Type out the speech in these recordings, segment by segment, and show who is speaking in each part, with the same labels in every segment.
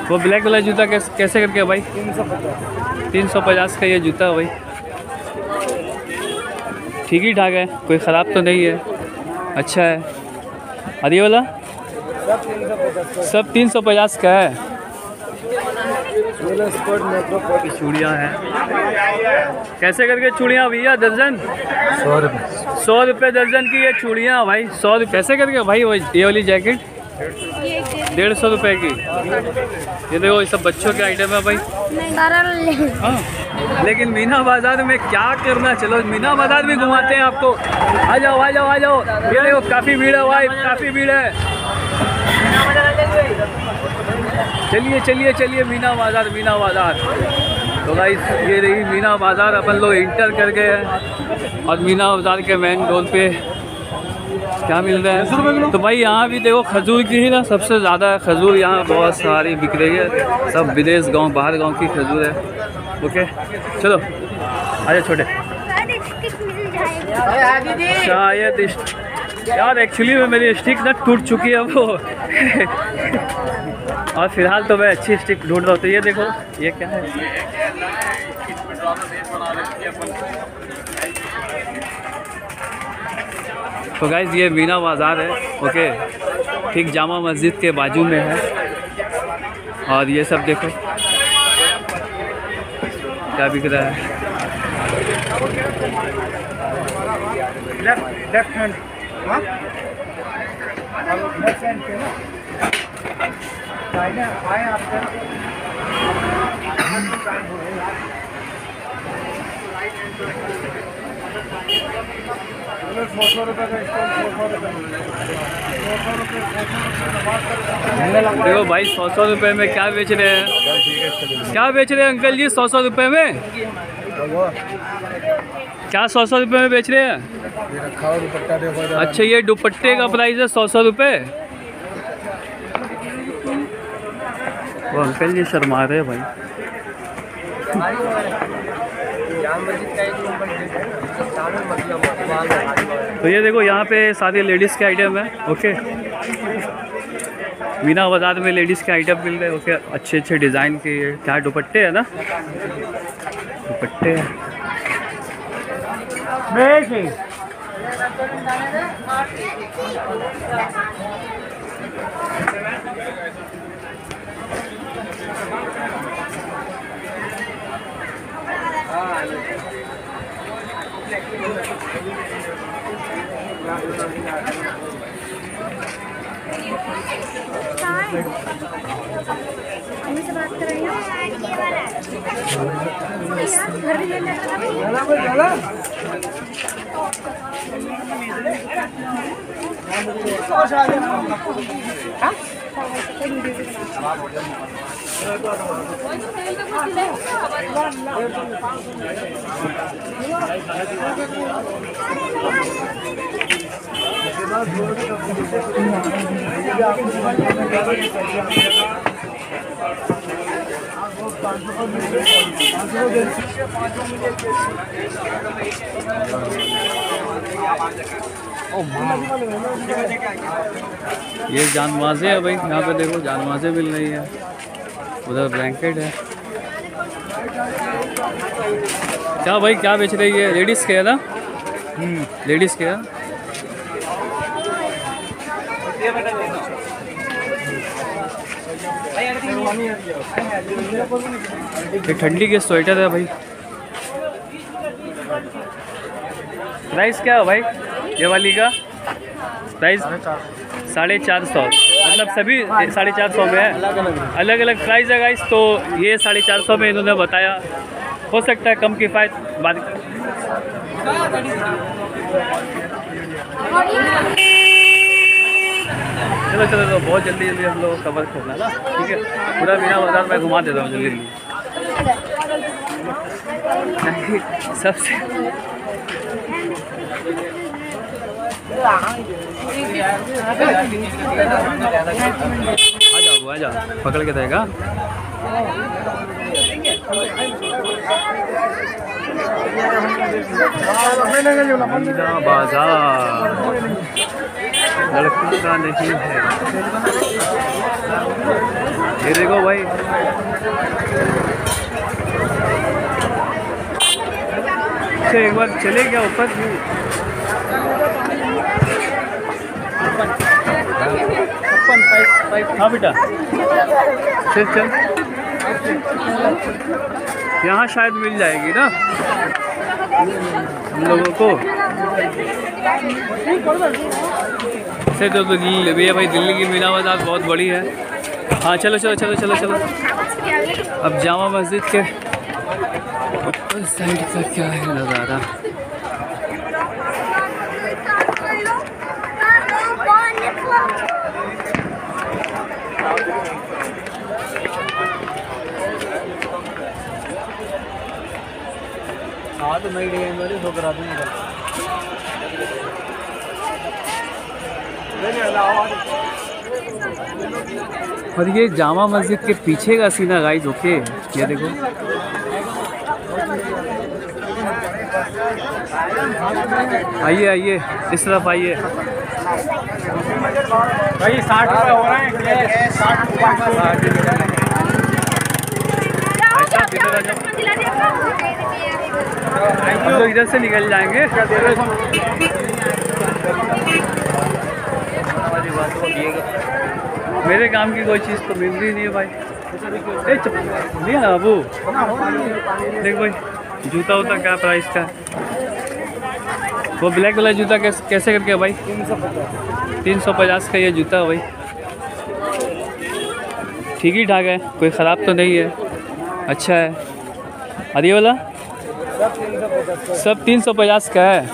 Speaker 1: वो ब्लैक वाला जूता कैसे करके है भाई? 350 का ये जूता भाई, ठीक ही ठाक है, कोई ख़राब तो नहीं है, अच्छा है। और ये वाला सब 350 का है। चूड़ियाँ हैं, कैसे करके चूड़ियाँ भैया दर्जन?
Speaker 2: 100 रुपये।
Speaker 1: 100 रुपये दर्जन की ये चूड़ियाँ भाई, 100 रुपये कैसे करके भाई? ये वाली जैकेट 150 रुपये की। ये देखो ये सब बच्चों के आइटम है भाई। हाँ, लेकिन मीना बाजार में क्या करना, चलो मीना बाजार भी घुमाते हैं आपको। आ जाओ आ जाओ आ जाओ। ये देखो काफ़ी भीड़ है भाई, काफ़ी भीड़ है। चलिए चलिए चलिए मीना बाजार, मीना बाजार। तो गाइस ये रही मीना बाजार, अपन लोग इंटर कर गए हैं और मीना बाजार के मेन रोड पे क्या मिल रहा है। तो भाई यहाँ भी देखो खजूर की ही ना सबसे ज़्यादा खजूर यहाँ बहुत सारी बिक रही है, सब विदेश गांव बाहर गांव की खजूर है। ओके चलो आजा छोटे। शायद यार एक्चुअली में मेरी स्टिक ना टूट चुकी है वो और फिलहाल तो मैं अच्छी स्टिक ढूंढ रहा हूँ। तो ये देखो ये क्या है, तो गाइज ये मीना बाज़ार है। ओके, ठीक जामा मस्जिद के बाजू में है। और ये सब देखो क्या बिक रहा है।
Speaker 2: लेफ्ट हैंड
Speaker 1: देखो भाई 100 रुपये में क्या बेच रहे हैं, क्या बेच रहे हैं अंकल जी? 100 रुपये में क्या 100 रुपये में बेच रहे हैं? अच्छा ये दुपट्टे का प्राइस है 100 रुपये। वो अंकल जी शर्मा रहे हैं भाई। तो ये देखो यहाँ पे सारे लेडीज़ के आइटम है। ओके, मीना बाजार में लेडीज़ के आइटम मिल रहे हैं। ओके, अच्छे अच्छे डिज़ाइन के क्या दुपट्टे है ना, दुपट्टे हैं।
Speaker 3: से बात कर रही हूँ। घर भी लेना
Speaker 1: ये जानमाज़े है भाई, यहाँ पे देखो जानमाज़े मिल रही है। उधर ब्लैंकेट है। क्या भाई क्या बेच रही है? लेडीज़ के है ना? लेडीज़ के है। ये ठंडी के स्वेटर है भाई। प्राइस क्या है भाई ये वाली का? प्राइस 450, मतलब सभी 450 में है। अलग अलग प्राइस है गाइस। तो ये 450 में इन्होंने बताया, हो सकता है कम किफ़ायत बाद। चलो चलो तो बहुत जल्दी जल्दी हम लोग कवर करना ना, ठीक है? पूरा मीना बाजार मैं घुमा देता हूँ जल्दी जल्दी। सबसे आ जाओ पकड़ के देगा। मीना बाजार लड़की का नहीं है। ये देखो भाई, अच्छा एक बार चले क्या ऊपर? हाँ बेटा, चल यहाँ शायद मिल जाएगी ना हम लोगों को। से तो भैया भाई दिल्ली की मीना बाज़ार बहुत बड़ी है। हाँ चलो चलो चलो चलो चलो। अब जामा मस्जिद के उस साइड का क्या है नज़ारा? हाँ तो मैं मेरे सो करा दूँगा। और ये जामा मस्जिद के पीछे का सीना गाइस। ओके ये देखो, आइए आइए इस तरफ आइए।
Speaker 2: भाई 60 रुपये हो रहे हैं। 60 रुपये।
Speaker 1: हम लोग इधर से निकल जाएंगे। मेरे काम की कोई चीज़ तो मिल रही नहीं है भाई। नहीं ना बाबू, देख भाई जूता वूता क्या प्राइस का? वो ब्लैक वाला जूता कैसे करके भाई? 350 का ये जूता भाई। ठीक ही ठाक है, कोई ख़राब तो नहीं है, अच्छा है। और ये वाला सब 350 का है।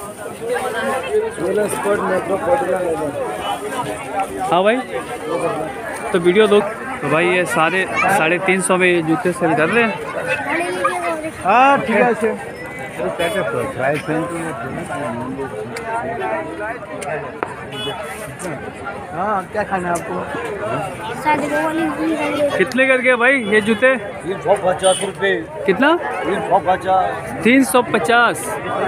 Speaker 1: हाँ भाई, तो वीडियो दो तो भाई। ये सारे 350 में ये जूते सेल कर रहे हैं।
Speaker 2: हाँ ठीक है। हाँ क्या खाना है आपको?
Speaker 1: कितने करके भाई ये जूते?
Speaker 2: 350 रुपये।
Speaker 1: कितना? 350।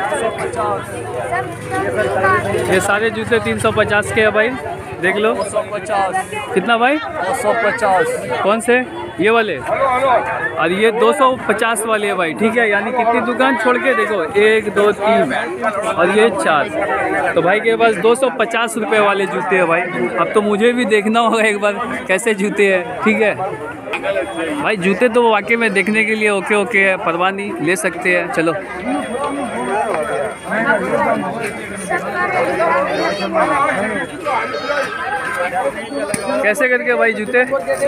Speaker 1: ये सारे जूते 350 के है भाई, देख लो।
Speaker 2: 250।
Speaker 1: कितना भाई?
Speaker 2: 250।
Speaker 1: कौन से? ये वाले? और ये 250 वाले है भाई, ठीक है। यानी कितनी दुकान छोड़ के देखो, 1 2 3 और ये 4। तो भाई के पास 250 रुपये वाले जूते हैं भाई। अब तो मुझे भी देखना होगा एक बार कैसे जूते हैं, ठीक है भाई। जूते तो वाकई में देखने के लिए ओके ओके है, परवाह नहीं, ले सकते हैं। चलो कैसे करके भाई जूते?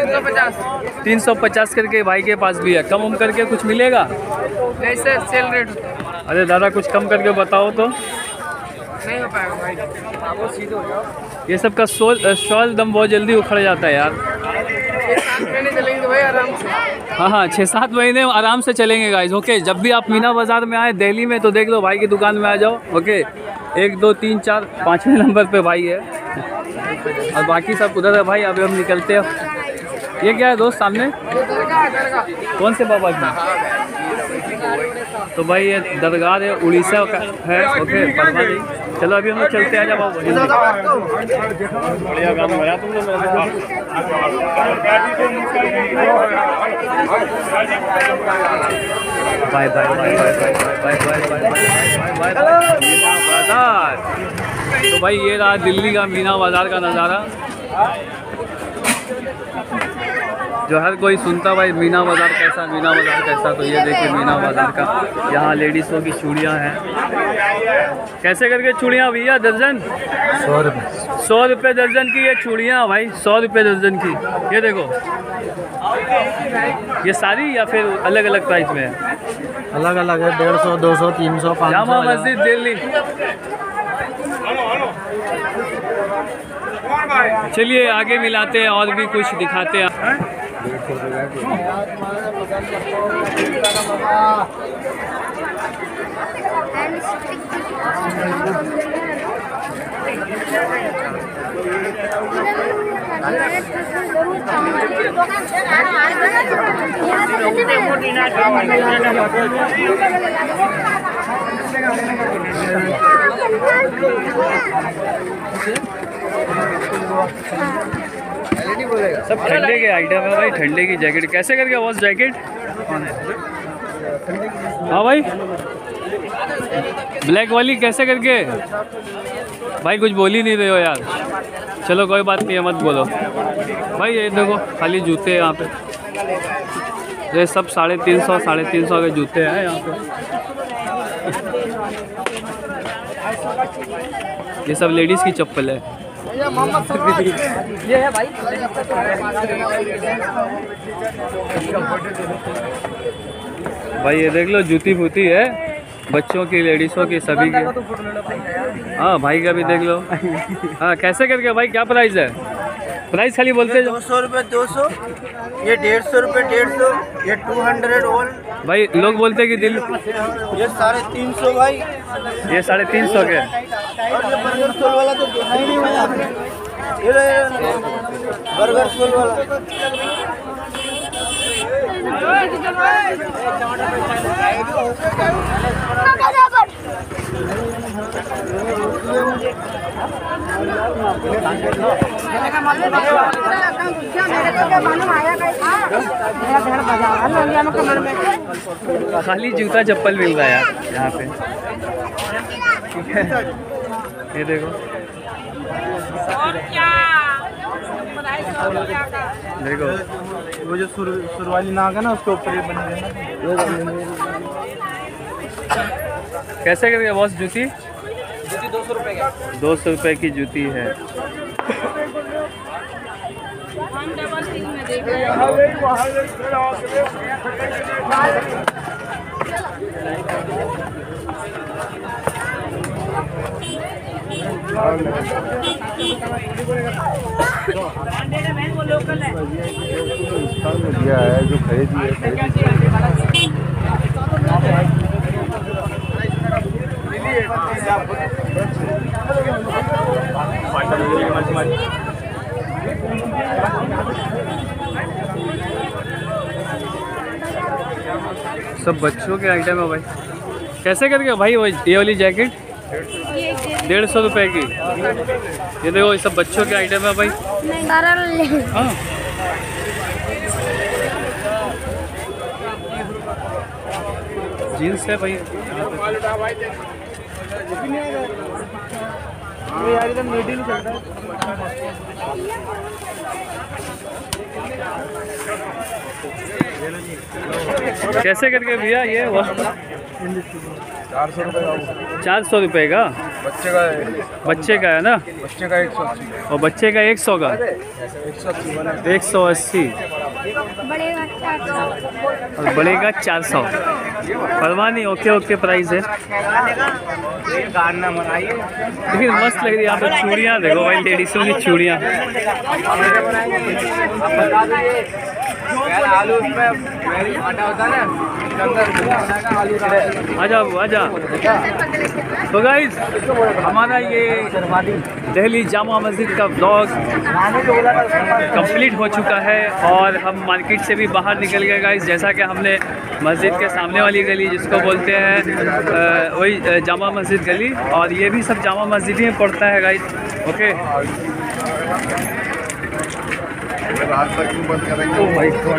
Speaker 1: 350 करके भाई के पास भी है। कम उम करके कुछ मिलेगा?
Speaker 2: ऐसे सेल रेट।
Speaker 1: अरे दादा कुछ कम करके बताओ तो।
Speaker 2: नहीं हो पाएगा भाई, वो सीधे हो जाओ।
Speaker 1: ये सब का शॉल दम बहुत जल्दी उखड़ जाता है यार।
Speaker 2: 7 महीने चलेंगे भाई आराम से।
Speaker 1: हाँ हाँ 6-7 महीने आराम से चलेंगे गाइस। ओके, जब भी आप मीना बाज़ार में आए दिल्ली में तो देख लो भाई की दुकान में आ जाओ। ओके, 1 2 3 4 5वें नंबर पे भाई है और बाकी सब उधर है भाई। अभी हम निकलते हैं। ये क्या है दोस्त सामने? कौन से बाबा की? तो भाई ये दरगाह है, उड़ीसा का है। ओके परवा नहीं। चलो अभी हम लोग चलते हैं। जब बढ़िया गाना बजा तुम लोग। Bye bye bye bye bye bye bye बाजार। तो भाई ये रहा दिल्ली का मीना बाज़ार का नज़ारा, जो हर कोई सुनता भाई मीना बाज़ार कैसा, मीना बाज़ार कैसा। तो ये देखिए मीना बाज़ार का, यहाँ लेडीज़ों की चूड़ियाँ हैं। कैसे करके चूड़ियाँ भैया दर्जन?
Speaker 2: 100 रुपये।
Speaker 1: 100 रुपये दर्जन की ये चूड़ियाँ भाई, 100 रुपये दर्जन की। ये देखो, ये सारी या फिर अलग अलग प्राइस में है?
Speaker 2: अलग अलग है, 150 200 300 500।
Speaker 1: जामा मस्जिद दिल्ली। चलिए आगे मिलाते हैं और भी कुछ दिखाते हैं। सब ठंडे के आइटम है भाई, ठंडे की जैकेट। कैसे करके बॉस जैकेट? हाँ भाई, ब्लैक वाली कैसे करके? भाई कुछ बोल ही नहीं रहे हो यार। चलो कोई बात नहीं है, मत बोलो भाई। ये देखो खाली जूते यहाँ पे, ये सब 350 के जूते हैं यहाँ पे। ये सब लेडीज़ की चप्पल है।
Speaker 2: ये है भाई।
Speaker 1: भाई ये देख लो, जूती फूती है बच्चों की, लेडीज़ों की, सभी की। हाँ भाई का भी देख लो। हाँ कैसे करके भाई, क्या प्राइस है? प्राइस खाली बोलते
Speaker 2: 200 रुपये 200, ये 150 रुपये 150, ये 200 ऑल।
Speaker 1: भाई लोग बोलते हैं कि दिल,
Speaker 2: ये 350 भाई।
Speaker 1: ये 350 के।
Speaker 2: और ये बर्गर सोल वाला तो है ही नहीं भाई आपने। ये बर्गर सोल वाला
Speaker 1: खाली जूता चप्पल मिल रहा है यार यहाँ पे। ठीक है, ये देखो देखो,
Speaker 2: वो जो सुरवाली नाग है ना, उसके ऊपर ये बनी है ना।
Speaker 1: कैसे करके बॉस जूती?
Speaker 2: 200 रुपये का।
Speaker 1: 200 रुपये की जूती है।
Speaker 4: दिया है जो खरीदी है।
Speaker 1: सब बच्चों के आइटम है भाई। कैसे करके भाई वो ये वाली जैकेट? 150 रुपये की। ये देखो, ये सब बच्चों के आइटम है भाई। हाँ जीन्स है भाई।
Speaker 2: यार इधर मीटिंग नहीं चल रहा है।
Speaker 1: कैसे करके भैया ये वो?
Speaker 4: 400 रुपये का।
Speaker 1: 400 रुपये का
Speaker 4: बच्चे का है।
Speaker 1: बच्चे का है ना?
Speaker 4: बच्चे का 180।
Speaker 1: और बच्चे का 100 का 180 और बड़े का 400। परवाह नहीं, ओके ओके प्राइस है। लेकिन मस्त लग रही है यहाँ पे। चूड़ियाँ देखो भाई, लेडीज़ों की चूड़ियाँ।
Speaker 2: आलू उसमें आटा होता है ना,
Speaker 1: आजा। तो गाइस, हमारा ये दिल्ली जामा मस्जिद का ब्लॉग कंप्लीट हो चुका है और हम मार्केट से भी बाहर निकल गए गाइस। जैसा कि हमने मस्जिद के सामने वाली गली जिसको बोलते हैं वही जामा मस्जिद गली, और ये भी सब जामा मस्जिद ही में पड़ता है गाइस। ओके,
Speaker 4: रास्ता क्यों बंद करेंगे?
Speaker 1: Oh my God.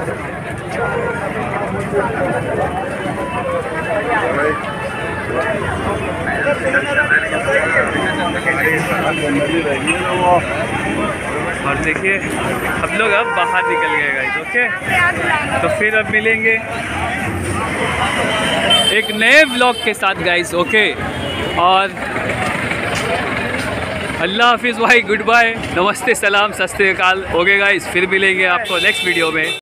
Speaker 1: और देखिए हम लोग अब बाहर निकल गए गाइस। ओके, तो फिर अब मिलेंगे एक नए ब्लॉग के साथ गाइस। ओके, और अल्लाह हाफिज़ भाई, गुड बाय, नमस्ते, सलाम, सत श्री अकाल। ओके गाइस, फिर मिलेंगे आपको नेक्स्ट वीडियो में।